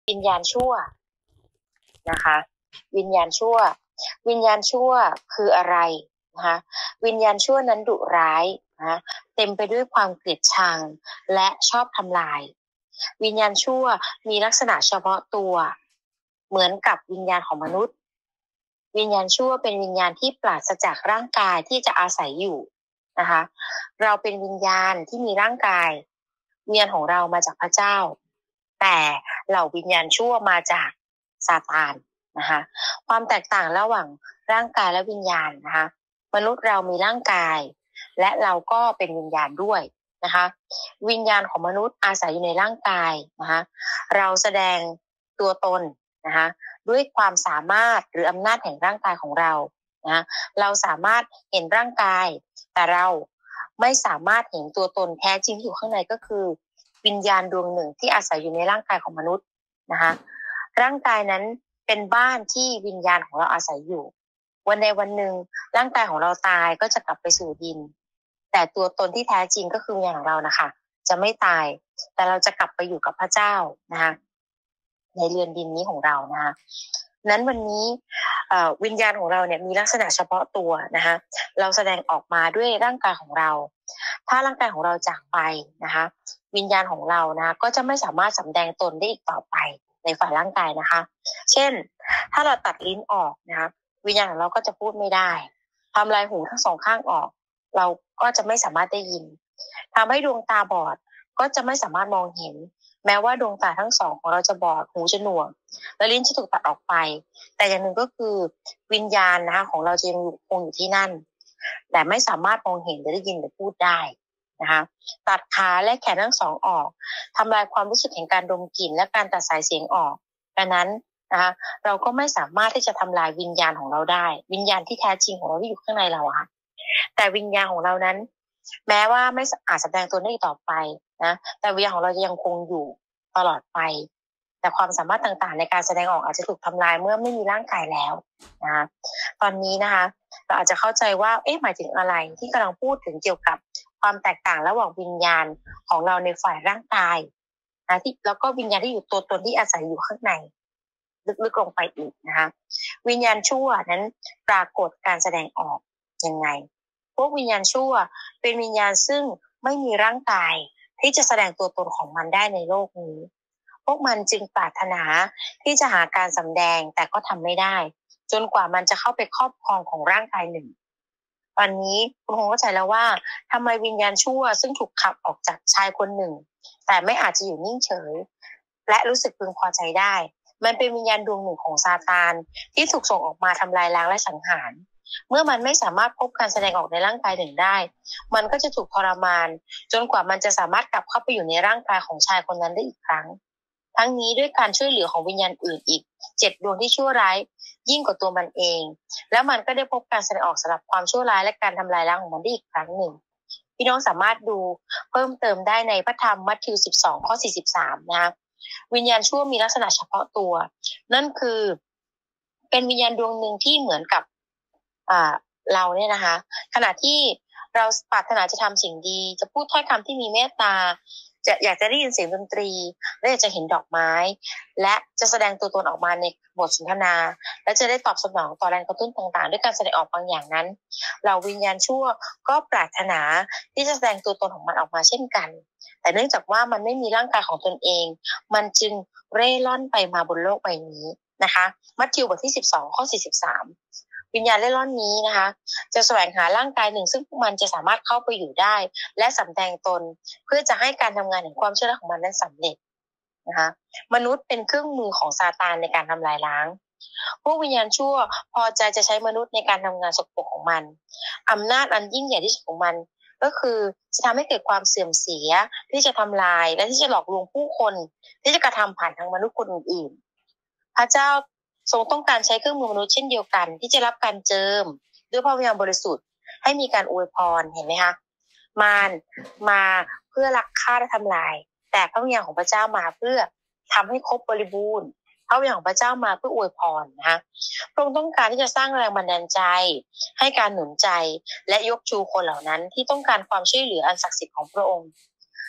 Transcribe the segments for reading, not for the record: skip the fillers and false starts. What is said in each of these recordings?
วิญญาณชั่วนะคะวิญญาณชั่วคืออะไรนะคะวิญญาณชั่วนั้นดุร้ายนะเต็มไปด้วยความเกลียดชังและชอบทำลายวิญญาณชั่วมีลักษณะเฉพาะตัวเหมือนกับวิญญาณของมนุษย์วิญญาณชั่วเป็นวิญญาณที่ปราศจากร่างกายที่จะอาศัยอยู่นะคะเราเป็นวิญญาณที่มีร่างกายวิญญาณของเรามาจากพระเจ้าแต่เหล่าวิญญาณชั่วมาจากซาตานนะคะความแตกต่างระหว่างร่างกายและวิญญาณนะคะมนุษย์เรามีร่างกายและเราก็เป็นวิญญาณด้วยนะคะวิญญาณของมนุษย์อาศัยอยู่ในร่างกายนะคะเราแสดงตัวตนนะคะด้วยความสามารถหรืออำนาจแห่งร่างกายของเรานะเราสามารถเห็นร่างกายแต่เราไม่สามารถเห็นตัวตนแท้จริงที่อยู่ข้างในก็คือวิญญาณดวงหนึ่งที่อาศัยอยู่ในร่างกายของมนุษย์นะคะร่างกายนั้นเป็นบ้านที่วิญญาณของเราอาศัยอยู่วันใดวันหนึ่งร่างกายของเราตายก็จะกลับไปสู่ดินแต่ตัวตนที่แท้จริงก็คือวิญญาณของเรานะคะจะไม่ตายแต่เราจะกลับไปอยู่กับพระเจ้านะคะในเรือนดินนี้ของเรานะคะนั้นวันนี้วิญญาณของเราเนี่ยมีลักษณะเฉพาะตัวนะคะเราแสดงออกมาด้วยร่างกายของเราถ้าร่างกายของเราจากไปนะคะวิญญาณของเรานะก็จะไม่สามารถสำแดงตนได้อีกต่อไปในฝ่ายร่างกายนะคะเช่นถ้าเราตัดลิ้นออกนะคะวิญญาณของเราก็จะพูดไม่ได้ทำลายหูทั้งสองข้างออกเราก็จะไม่สามารถได้ยินทำให้ดวงตาบอดก็จะไม่สามารถมองเห็นแม้ว่าดวงตาทั้งสองของเราจะบอดหูจะหนวกและลิ้นจะถูกตัดออกไปแต่อย่างหนึ่งก็คือวิญญาณนะคะของเราจะยังคงอยู่ที่นั่นแต่ไม่สามารถมองเห็นหรือได้ยินหรือพูดได้นะคะตัดขาและแขนทั้งสองออกทำลายความรู้สึกแห่งการดมกลิ่นและการตัดสายเสียงออกดังนั้นนะคะเราก็ไม่สามารถที่จะทำลายวิญญาณของเราได้วิญญาณที่แท้จริงของเราที่อยู่ข้างในเราค่ะแต่วิญญาณของเรานั้นแม้ว่าไม่อาจแสดงตัวได้ต่อไปนะแต่วิญญาณของเราจะยังคงอยู่ตลอดไปแต่ความสามารถต่างๆในการแสดงออกอาจจะถูกทำลายเมื่อไม่มีร่างกายแล้วนะตอนนี้นะคะเราอาจจะเข้าใจว่าหมายถึงอะไรที่กำลังพูดถึงเกี่ยวกับความแตกต่างระหว่างวิญญาณของเราในฝ่ายร่างกายนะที่แล้วก็วิญญาณที่อยู่ตัวตนที่อาศัยอยู่ข้างในลึกๆลงไปอีกนะคะวิญญาณชั่วนั้นปรากฏการแสดงออกยังไงพวกวิญญาณชั่วเป็นวิญญาณซึ่งไม่มีร่างกายที่จะแสดงตัวตนของมันได้ในโลกนี้พวกมันจึงปรารถนาที่จะหาการสำแดงแต่ก็ทำไม่ได้จนกว่ามันจะเข้าไปครอบครองของร่างกายหนึ่งตอนนี้คุณคงเข้าใจแล้วว่าทำไมวิญญาณชั่วซึ่งถูกขับออกจากชายคนหนึ่งแต่ไม่อาจจะอยู่นิ่งเฉยและรู้สึกพึงพอใจได้มันเป็นวิญญาณดวงหนึ่งของซาตานที่ถูกส่งออกมาทำลายล้างและสังหารเมื่อมันไม่สามารถพบการแสดงออกในร่างกายหนึ่งได้มันก็จะถูกทรมานจนกว่ามันจะสามารถกลับเข้าไปอยู่ในร่างกายของชายคนนั้นได้อีกครั้งทั้งนี้ด้วยการช่วยเหลือของวิญญาณอื่นอีก7 ดวงที่ชั่วร้ายยิ่งกว่าตัวมันเองแล้วมันก็ได้พบการแสดงออกสำหรับความชั่วร้ายและการทำลายล้างของมันได้อีกครั้งหนึ่งพี่น้องสามารถดูเพิ่มเติมได้ในพระธรรมมัทธิว12ข้อ43นะคะวิญญาณชั่วมีลักษณะเฉพาะตัวนั่นคือเป็นวิญญาณดวงหนึ่งที่เหมือนกับเราเนี่ยนะคะขณะที่เราปรารถนาจะทำสิ่งดีจะพูดถ้อยคำที่มีเมตตาอยากจะได้ยินเสียงดนตรีและอยากจะเห็นดอกไม้และจะแสดงตัวตนออกมาในบทสนทนาและจะได้ตอบสนองต่อแรงกระตุ้นต่างๆด้วยการแสดงออกบางอย่างนั้นเราวิญญาณชั่วก็ปรารถนาที่จะแสดงตัวตนของมันออกมาเช่นกันแต่เนื่องจากว่ามันไม่มีร่างกายของตนเองมันจึงเร่ร่อนไปมาบนโลกใบนี้นะคะมัทธิวบทที่12ข้อ43วิญญาณเล่ร่อนนี้นะคะจะแสวงหาร่างกายหนึ่งซึ่งพวกมันจะสามารถเข้าไปอยู่ได้และสำแดงตนเพื่อจะให้การทำงานแห่งความเชื่อของมันนั้นสำเร็จนะคะมนุษย์เป็นเครื่องมือของซาตานในการทำลายล้างพวกวิญญาณชั่วพอใจจะใช้มนุษย์ในการทำงานสกปรกของมันอำนาจอันยิ่งใหญ่ที่สุดของมันก็คือจะทำให้เกิดความเสื่อมเสียที่จะทำลายและที่จะหลอกลวงผู้คนที่จะกระทำผ่านทางมนุษย์คนอื่นๆพระเจ้าทรงต้องการใช้เครื่องมือมนุษย์เช่นเดียวกันที่จะรับการเจิมด้วยพระวิญญาณบริสุทธิ์ให้มีการอวยพรเห็นไหมคะมารมาเพื่อลักฆ่าและทำลายแต่พระวิญญาณของพระเจ้ามาเพื่อทำให้ครบบริบูรณ์พระวิญญาณของพระเจ้ามาเพื่ออวยพรนะคะพระองค์ต้องการที่จะสร้างแรงบันดาลใจให้การหนุนใจและยกชูคนเหล่านั้นที่ต้องการความช่วยเหลืออันศักดิ์สิทธิ์ของพระองค์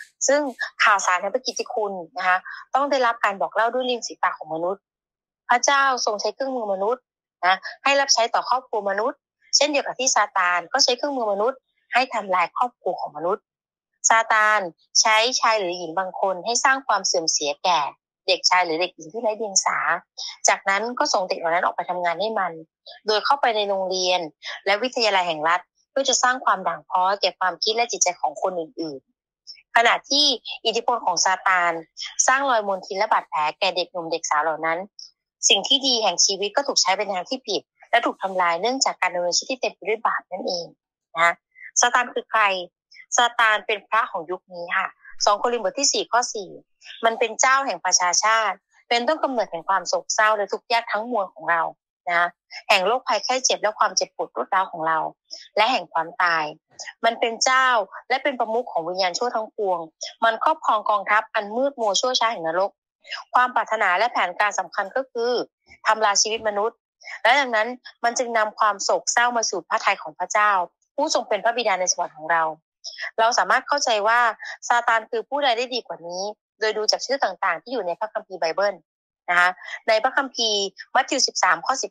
ซึ่งข่าวสารในพระกิตติคุณนะคะต้องได้รับการบอกเล่าด้วยริมฝีปากของมนุษย์พระเจ้าทรงใช้เครื่องมือมนุษย์นะให้รับใช้ต่อครอบครัวมนุษย์เช่นเดียวกับที่ซาตานก็ใช้เครื่องมือมนุษย์ให้ทำลายครอบครัวของมนุษย์ซาตานใช้ชายหรือหญิงบางคนให้สร้างความเสื่อมเสียแก่เด็กชายหรือเด็กหญิงที่ไร้เดียงสาจากนั้นก็ส่งเด็กเหล่านั้นออกไปทำงานให้มันโดยเข้าไปในโรงเรียนและวิทยาลัยแห่งรัฐเพื่อจะสร้างความด่างพร้อยแก่ความคิดและจิตใจของคนอื่นๆขณะที่อิทธิพลของซาตานสร้างรอยมลทินและบาดแผลแก่เด็กหนุ่มเด็กสาวเหล่านั้นสิ่งที่ดีแห่งชีวิตก็ถูกใช้เป็นทางที่ผิดและถูกทำลายเนื่องจากการดำเนินชีวิตที่เต็มไปด้วยบาปนั่นเองนะซาตานคือใครซาตานเป็นพระของยุคนี้ค่ะ2 โครินธ์บทที่4 ข้อ 4มันเป็นเจ้าแห่งประชาชาติเป็นต้นกำเนิดแห่งความโศกเศร้าและทุกข์ยากทั้งมวลของเรานะแห่งโรคภัยไข้เจ็บและความเจ็บปวดรวดร้าวของเราและแห่งความตายมันเป็นเจ้าและเป็นประมุขของวิญญาณชั่วทั้งปวงมันครอบครองกองทัพอันมืดมัวชั่วช้าแห่งนรกความปรารถนาและแผนการสำคัญก็คือทำลายชีวิตมนุษย์และดังนั้นมันจึงนำความโศกเศร้ามาสู่พระทัยของพระเจ้าผู้ทรงเป็นพระบิดาในสวรรค์ของเราสามารถเข้าใจว่าซาตานคือผู้ใดได้ดีกว่านี้โดยดูจากชื่อต่างๆที่อยู่ในพระคัมภีร์ไบเบิลนะคะในพระคัมภีร์มัทธิว13 ข้อ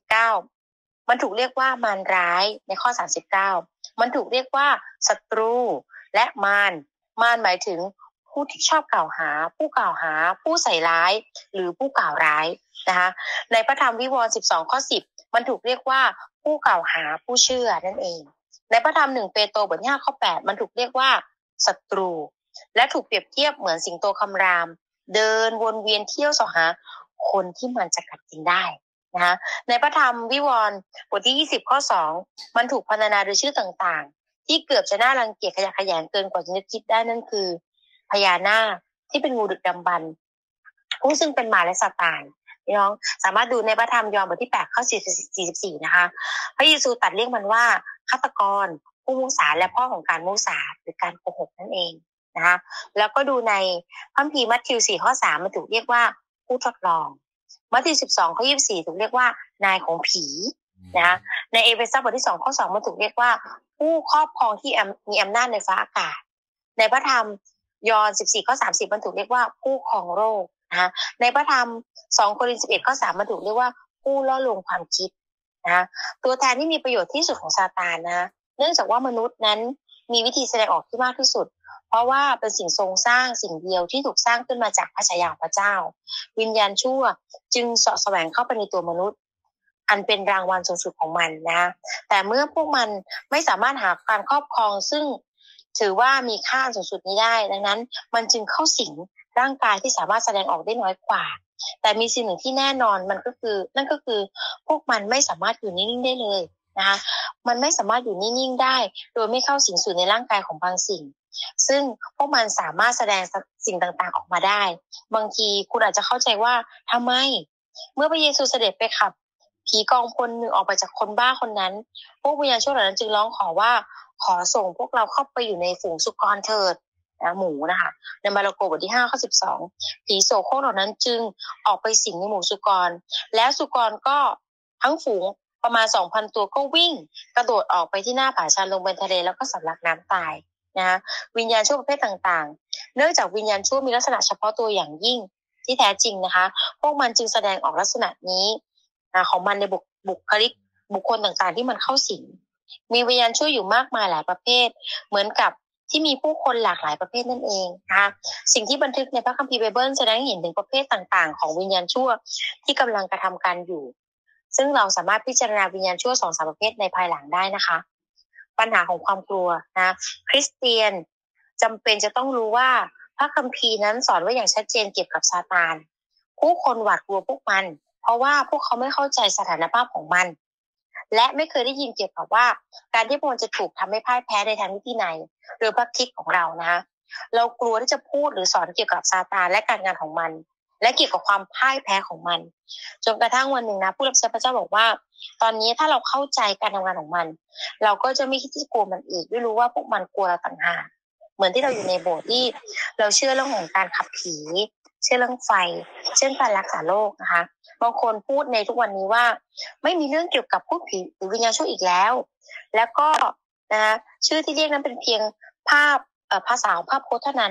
19มันถูกเรียกว่ามารร้ายในข้อ39มันถูกเรียกว่าศัตรูและมารหมายถึงผู้ที่ชอบกล่าวหาผู้กล่าวหาผู้ใส่ร้ายหรือผู้กล่าวร้ายนะคะในพระธรรมวิวรณ์12 ข้อ 10มันถูกเรียกว่าผู้กล่าวหาผู้เชื่อนั่นเองในพระธรรม1 เปโตรบทที่5 ข้อ 8มันถูกเรียกว่าศัตรูและถูกเปรียบเทียบเหมือนสิงโตคำรามเดินวนเวียนเที่ยวสอหาคนที่มันจะกัดกินได้นะคะในพระธรรมวิวรณ์บทที่20 ข้อ 2มันถูกพรรณนาโดยชื่อต่างๆที่เกือบจะน่ารังเกียจขยะแขยงเกินกว่าจะนึกคิดได้นั่นคือพญานาคที่เป็นงูดึกดำบรรพ์ผู้ซึ่งเป็นมารและซาตานพี่น้องสามารถดูในพระธรรมยอห์นบทที่8 ข้อ 44นะคะพระเยซูตรัสเรียกมันว่าฆาตกรผู้มุสาและพ่อของการมุสาหรือการโกหกนั่นเองนะคะแล้วก็ดูในพระคัมภีร์มัทธิว4 ข้อ 3มันถูกเรียกว่าผู้ทดลองมัทธิว12 ข้อ 24ถูกเรียกว่านายของผีนะในเอเฟซัสบทที่2 ข้อ 2มันถูกเรียกว่าผู้ครอบครองที่มีอำนาจในฟ้าอากาศในพระธรรมยอห์น14 ข้อ 30มันถูกเรียกว่าผู้ครองโรคนะในพระธรรม2 โครินธ์ 11 ข้อ 3มันถูกเรียกว่าผู้ล่อลวงความคิดนะตัวแทนที่มีประโยชน์ที่สุดของซาตานนะเนื่องจากว่ามนุษย์นั้นมีวิธีแสดงออกที่มากที่สุดเพราะว่าเป็นสิ่งทรงสร้างสิ่งเดียวที่ถูกสร้างขึ้นมาจากพระฉายาของพระเจ้าวิญญาณชั่วจึงเสาะแสวงเข้าไปในตัวมนุษย์อันเป็นรางวัลสูงสุดของมันนะแต่เมื่อพวกมันไม่สามารถหาการครอบครองซึ่งถือว่ามีค่าสูงสุดนี้ได้ดังนั้นมันจึงเข้าสิงร่างกายที่สามารถแสดงออกได้น้อยกว่าแต่มีสิ่งหนึ่งที่แน่นอนนั่นก็คือพวกมันไม่สามารถอยู่นิ่งๆได้เลยนะคะมันไม่สามารถอยู่นิ่งๆได้โดยไม่เข้าสิงสู่ในร่างกายของบางสิ่งซึ่งพวกมันสามารถแสดงสิ่งต่างๆออกมาได้บางทีคุณอาจจะเข้าใจว่าทำไมเมื่อพระเยซูเสด็จไปขับผีกองพลหนึ่งออกไปจากคนบ้าคนนั้นพวกวิญญาณชั่วเหล่านั้นจึงร้องขอว่าขอส่งพวกเราเข้าไปอยู่ในฝูงสุกรเถิดหมูนะคะในมาระโกบทที่5 ข้อ 12ผีโสโครกเหล่านั้นจึงออกไปสิงในหมู่สุกรแล้วสุกรก็ทั้งฝูงประมาณ 2,000 ตัวก็วิ่งกระโดดออกไปที่หน้าผาชันลงบนทะเลแล้วก็สำลักน้ำตายนะวิญญาณชั่วประเภทต่างๆเนื่องจากวิญญาณชั่วมีลักษณะเฉพาะตัวอย่างยิ่งที่แท้จริงนะคะพวกมันจึงแสดงออกลักษณะนี้ของมันในบุคลิกบุคคลต่างๆที่มันเข้าสิงมีวิญญาณชั่วอยู่มากมายหลายประเภทเหมือนกับที่มีผู้คนหลากหลายประเภทนั่นเองนะคะสิ่งที่บันทึกในพระคัมภีร์ไบเบิลแสดงให้เห็นถึงประเภทต่างๆของวิญญาณชั่วที่กำลังกระทำการอยู่ซึ่งเราสามารถพิจารณาวิญญาณชั่ว 2-3 ประเภทในภายหลังได้นะคะปัญหาของความกลัวนะคริสเตียนจำเป็นจะต้องรู้ว่าพระคัมภีร์นั้นสอนไว้อย่างชัดเจนเกี่ยวกับซาตานผู้คนหวาดกลัวพวกมันเพราะว่าพวกเขาไม่เข้าใจสถานภาพของมันและไม่เคยได้ยินเกี่ยวกับว่าการที่มันจะถูกทำให้พ่ายแพ้ในทางวิธีไหนหรือพระคิดของเรานะคะเรากลัวที่จะพูดหรือสอนเกี่ยวกับซาตานและการงานของมันและเกี่ยวกับความพ่ายแพ้ของมันจนกระทั่งวันหนึ่งนะผู้รับใช้พระเจ้าบอกว่าตอนนี้ถ้าเราเข้าใจการทำงานของมันเราก็จะไม่คิดที่จะกลัวมันอีกไม่รู้ว่าพวกมันกลัวเราต่างหากเหมือนที่เราอยู่ในโบสถ์ที่เราเชื่อเรื่องของการขับผีเชื่อเรื่องไฟเช่นการรักษาโรคนะคะบางคนพูดในทุกวันนี้ว่าไม่มีเรื่องเกี่ยวกับพูดผีหรือวิญญาณชั่วอีกแล้วแล้วก็นะชื่อที่เรียกนั้นเป็นเพียงภาษาของภาพโพสเท่านั้นแ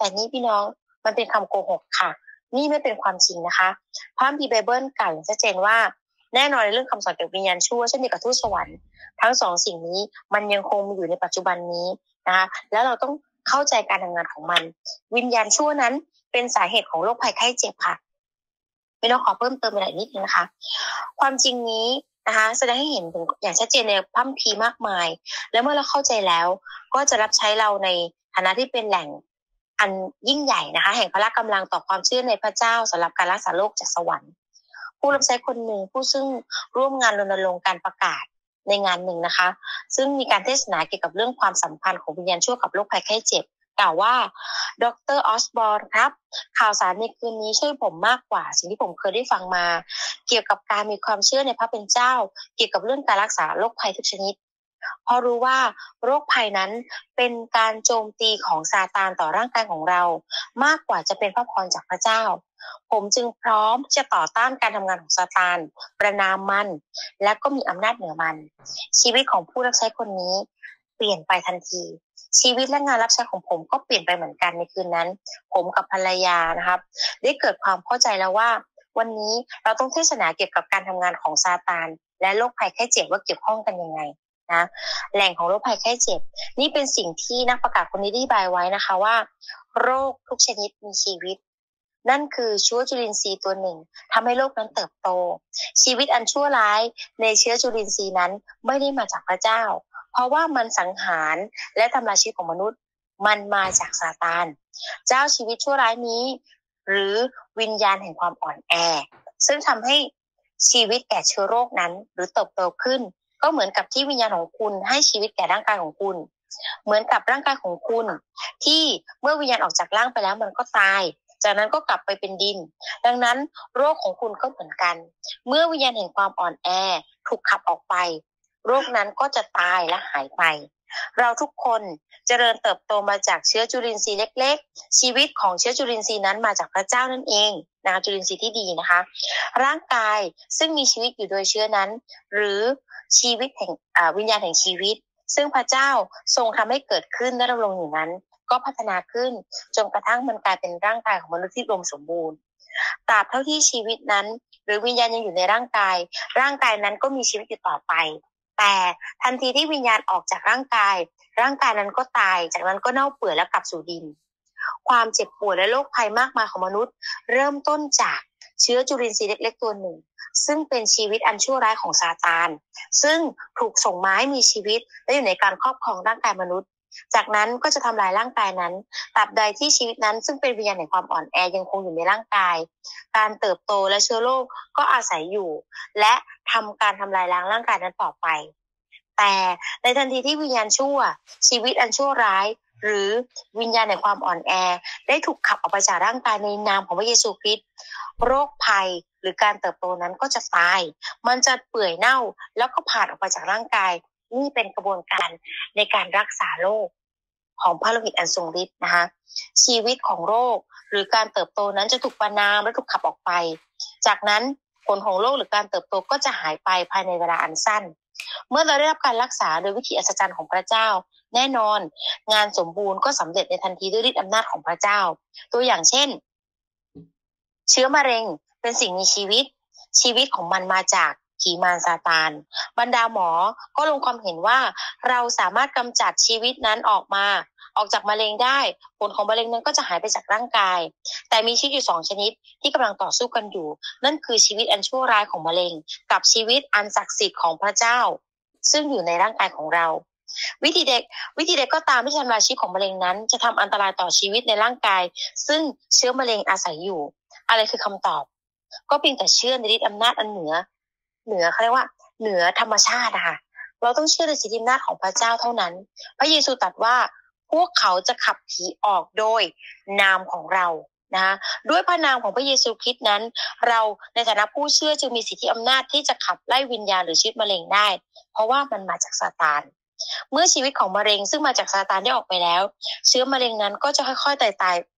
แต่นี่พี่น้องมันเป็นคำโกหกค่ะนี่ไม่เป็นความจริงนะคะพระคัมภีร์ไบเบิลกล่าวอย่างชัดเจนว่าแน่นอนในเรื่องคำสอนเกี่ยวกับวิญญาณชั่วเช่นเดียวกับทูตสวรรค์ทั้งสองสิ่งนี้มันยังคงมีอยู่ในปัจจุบันนี้นะคะแล้วเราต้องเข้าใจการทำงานของมันวิญญาณชั่วนั้นเป็นสาเหตุของโรคภัยไข้เจ็บค่ะไม่ต้องขอเพิ่มเติมอะไรนิดนึงนะคะความจริงนี้นะคะแสดงให้เห็นถึงอย่างชัดเจนในพระคัมภีร์มากมายและเมื่อเราเข้าใจแล้วก็จะรับใช้เราในฐานะที่เป็นแหล่งอันยิ่งใหญ่นะคะแห่งพละกำลังต่อความเชื่อในพระเจ้าสำหรับการรักษาโรคจากสวรรค์ผู้รับใช้คนหนึ่งผู้ซึ่งร่วมงานรณรงค์การประกาศในงานหนึ่งนะคะซึ่งมีการเทศนาเกี่ยวกับเรื่องความสัมพันธ์ของวิญญาณชั่วกับโรคภัยไข้เจ็บกล่าวว่าดร.ออสบอร์นครับข่าวสารในคืนนี้ช่วยผมมากกว่าสิ่งที่ผมเคยได้ฟังมาเกี่ยวกับการมีความเชื่อในพระเป็นเจ้าเกี่ยวกับเรื่องการรักษาโรคภัยทุกชนิดเพราะรู้ว่าโรคภัยนั้นเป็นการโจมตีของซาตานต่อร่างกายของเรามากกว่าจะเป็นพระพรจากพระเจ้าผมจึงพร้อมที่จะต่อต้านการทำงานของซาตานประณามมันและก็มีอำนาจเหนือมันชีวิตของผู้รับใช้คนนี้เปลี่ยนไปทันทีชีวิตและงานรับใช้ของผมก็เปลี่ยนไปเหมือนกันในคืนนั้นผมกับภรรยานะครับได้เกิดความเข้าใจแล้วว่าวันนี้เราต้องเทศนาเกี่ยวกับการทำงานของซาตานและโรคภัยไข้เจ็บว่าเกี่ยวข้องกันยังไงนะแหล่งของโรคภัยไข้เจ็บนี่เป็นสิ่งที่นักประกาศคนนี้ได้บายไว้นะคะว่าโรคทุกชนิดมีชีวิตนั่นคือเชื้อจุลินทรีย์ตัวหนึ่งทำให้โรคนั้นเติบโตชีวิตอันชั่วร้ายในเชื้อจุลินทรีย์นั้นไม่ได้มาจากพระเจ้าเพราะว่ามันสังหารและทำลายชีวิตของมนุษย์มันมาจากซาตานเจ้าชีวิตชั่วร้ายนี้หรือวิญญาณแห่งความอ่อนแอซึ่งทำให้ชีวิตแก่เชื้อโรคนั้นหรือเติบโตขึ้นก็เหมือนกับที่วิญญาณของคุณให้ชีวิตแก่ร่างกายของคุณเหมือนกับร่างกายของคุณที่เมื่อวิญญาณออกจากร่างไปแล้วมันก็ตายจากนั้นก็กลับไปเป็นดินดังนั้นโรคของคุณก็เหมือนกันเมื่อวิญญาณแห่งความอ่อนแอถูกขับออกไปโรคนั้นก็จะตายและหายไปเราทุกคนเจริญเติบโตมาจากเชื้อจุลินทรีย์เล็กๆชีวิตของเชื้อจุลินทรีย์นั้นมาจากพระเจ้านั่นเองนะจุลินทรีย์ที่ดีนะคะร่างกายซึ่งมีชีวิตอยู่โดยเชื้อนั้นหรือชีวิตแห่งวิญญาณแห่งชีวิตซึ่งพระเจ้าทรงทำให้เกิดขึ้นและดำรงอยู่นั้นก็พัฒนาขึ้นจนกระทั่งมันกลายเป็นร่างกายของมนุษย์ที่รวมสมบูรณ์ตราบเท่าที่ชีวิตนั้นหรือวิญญาณยังอยู่ในร่างกายร่างกายนั้นก็มีชีวิตอยู่ต่อไปแต่ทันทีที่วิญญาณออกจากร่างกายร่างกายนั้นก็ตายจากนั้นก็เน่าเปื่อยและกลับสู่ดินความเจ็บปวดและโรคภัยมากมายของมนุษย์เริ่มต้นจากเชื้อจุลินทรีย์เล็กๆตัวหนึ่งซึ่งเป็นชีวิตอันชั่วร้ายของซาตานซึ่งถูกส่งมาให้มีชีวิตและอยู่ในการครอบครองร่างกายมนุษย์จากนั้นก็จะทำลายร่างกายนั้นตราบใดที่ชีวิตนั้นซึ่งเป็นวิญญาณแห่งความอ่อนแอยังคงอยู่ในร่างกายการเติบโตและเชื้อโรคก็อาศัยอยู่และทำการทำลายล้างร่างกายนั้นต่อไปแต่ในทันทีที่วิญญาณชั่วชีวิตอันชั่วร้ายหรือวิญญาณแห่งความอ่อนแอได้ถูกขับออกไปจากร่างกายในนามของพระเยซูคริสต์โรคภัยหรือการเติบโตนั้นก็จะตายมันจะเปื่อยเน่าแล้วก็ผ่านออกไปจากร่างกายนี่เป็นกระบวนการในการรักษาโรคของพระโลหิตอันทรงฤทธิ์นะคะชีวิตของโรคหรือการเติบโตนั้นจะถูกประณามและถูกขับออกไปจากนั้นผลของโรคหรือการเติบโตก็จะหายไปภายในเวลาอันสั้นเมื่อเราได้รับการรักษาโดยวิธีอัศจรรย์ของพระเจ้าแน่นอนงานสมบูรณ์ก็สำเร็จในทันทีด้วยฤทธิ์อำนาจของพระเจ้าตัวอย่างเช่นเชื้อมะเร็งเป็นสิ่งมีชีวิตของมันมาจากผีมารซาตานบรรดาหมอก็ลงความเห็นว่าเราสามารถกำจัดชีวิตนั้นออกจากมะเร็งได้ผลของมะเร็งนั้นก็จะหายไปจากร่างกายแต่มีชีวิตอยู่2ชนิดที่กำลังต่อสู้กันอยู่นั่นคือชีวิตอันชั่วร้ายของมะเร็งกับชีวิตอันศักดิ์สิทธิ์ของพระเจ้าซึ่งอยู่ในร่างกายของเราวิธีใดก็ตามที่ทำลายชีวิตของมะเร็งนั้นจะทำอันตรายต่อชีวิตในร่างกายซึ่งเชื้อมะเร็งอาศัยอยู่อะไรคือคำตอบก็เพียงแต่เชื่อในฤทธิ์อำนาจอันเหนือเขาเรียกว่าเหนือธรรมชาตินะคะเราต้องเชื่อในสิทธิอำนาจของพระเจ้าเท่านั้นพระเยซูตรัสว่าพวกเขาจะขับผีออกโดยนามของเรานะด้วยพระนามของพระเยซูคริสต์นั้นเราในฐานะผู้เชื่อจึงมีสิทธิอำนาจที่จะขับไล่วิญญาณหรือชีวิตมะเร็งได้เพราะว่ามันมาจากซาตานเมื่อชีวิตของมะเร็งซึ่งมาจากซาตานได้ออกไปแล้วเชื้อมะเร็งนั้นก็จะค่อยๆตาย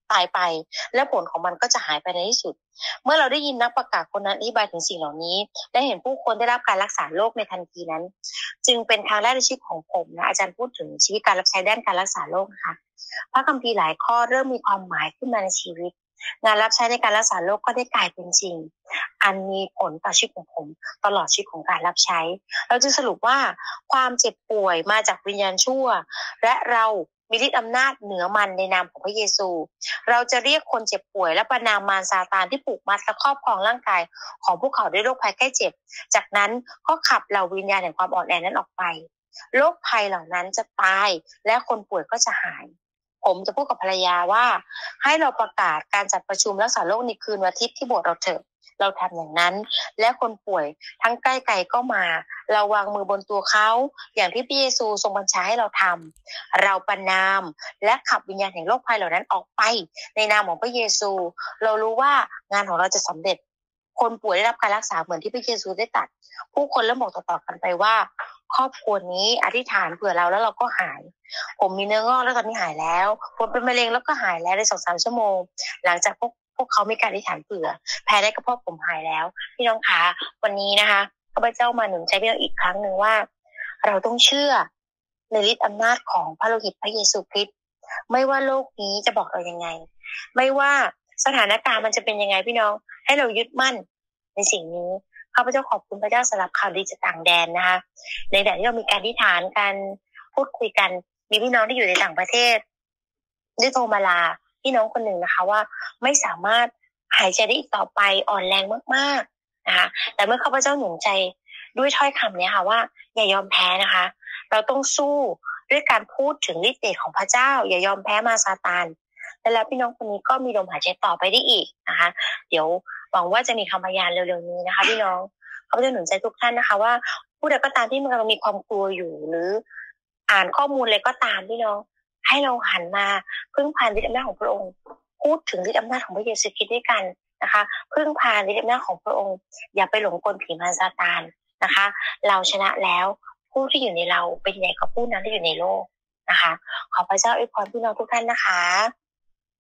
ตายไปและผลของมันก็จะหายไปในที่สุดเมื่อเราได้ยินนักประกาศคนนั้นอธิบายถึงสิ่งเหล่านี้และเห็นผู้คนได้รับการรักษาโรคในทันทีนั้นจึงเป็นทางแรกในชีวิตของผมนะอาจารย์พูดถึงชีวิตการรับใช้ด้านการรักษาโรคนะคะพระคัมภีร์หลายข้อเริ่มมีความหมายขึ้นมาในชีวิตงานรับใช้ในการรักษาโรคก็ได้กลายเป็นจริงอันมีผลต่อชีวิตของผมตลอดชีวิตของการรับใช้เราจึงสรุปว่าความเจ็บป่วยมาจากวิญญาณชั่วและเรามีฤทธิ์อำนาจเหนือมันในนามของพระเยซูเราจะเรียกคนเจ็บป่วยและประนามมารซาตานที่ผูกมัดและครอบครองร่างกายของพวกเขาด้วยโรคภัยไข้เจ็บจากนั้นก็ขับเหล่าวิญญาณแห่งความอ่อนแอนั้นออกไปโรคภัยเหล่านั้นจะตายและคนป่วยก็จะหายผมจะพูดกับภรรยาว่าให้เราประกาศการจัดประชุมรักษาโรคในคืนวันอาทิตย์ที่โบสถ์เราเถอะเราทำอย่างนั้นและคนป่วยทั้งใกล้ไกลก็มาเราวางมือบนตัวเขาอย่างที่พระเยซูทรงบัญชาให้เราทำเราประนามและขับวิญญาณแห่งโรคภัยเหล่านั้นออกไปในนามของพระเยซูเรารู้ว่างานของเราจะสำเร็จคนป่วยได้รับการรักษาเหมือนที่พระเยซูได้ตรัสผู้คนเริ่มบอกต่อๆกันไปว่าครอบครัวนี้อธิษฐานเผื่อเราแล้วเราก็หายผมมีเนื้องอกแล้วตอนนี้หายแล้วผมเป็นมะเร็งแล้วก็หายแล้วใน 2-3 ชั่วโมงหลังจากพวกเขามีการอธิษฐานเผื่อแพ้ได้กระเพาะผมหายแล้วพี่น้องคะวันนี้นะคะข้าพเจ้ามาหนุนใจพี่น้องอีกครั้งหนึ่งว่าเราต้องเชื่อในฤทธิ์อำนาจของพระโลหิตพระเยซูคริสต์ไม่ว่าโลกนี้จะบอกเรายังไงไม่ว่าสถานการณ์มันจะเป็นยังไงพี่น้องให้เรายึดมั่นในสิ่งนี้ข้าพเจ้าขอบคุณพระเจ้าสำหรับข่าวดีจากต่างแดนนะคะในขณะที่เรามีการอธิษฐานกันพูดคุยกันมีพี่น้องที่อยู่ในต่างประเทศได้โทรมาลาพี่น้องคนหนึ่งนะคะว่าไม่สามารถหายใจได้อีกต่อไปอ่อนแรงมากๆนะคะแต่เมื่อข้าพเจ้าหนุนใจด้วยถ้อยคำนี้ค่ะว่าอย่ายอมแพ้นะคะเราต้องสู้ด้วยการพูดถึงฤทธิ์เดชของพระเจ้าอย่ายอมแพ้มารซาตานแล้วพี่น้องคนนี้ก็มีลมหายใจต่อไปได้อีกนะคะเดี๋ยวหวังว่าจะมีคำพยานเร็วๆนี้นะคะพี่น้องข้าพเจ้าหนุนใจทุกท่านนะคะว่าผู้ใดก็ตามที่มันกำลังมีความกลัวอยู่หรืออ่านข้อมูลอะไรก็ตามพี่น้องให้เราหันมาพึ่งพาฤทธิ์อำนาจของพระองค์พูดถึงฤทธิ์อำนาจของพระเยซูคริสต์ด้วยกันนะคะพึ่งพาฤทธิ์อำนาจของพระองค์อย่าไปหลงกลผีมารซาตานนะคะเราชนะแล้วผู้ที่อยู่ในเราเป็นใหญ่กว่าผู้นั้นที่อยู่ในโลกนะคะขอพระเจ้าอวยพรพี่น้องทุกท่านนะคะ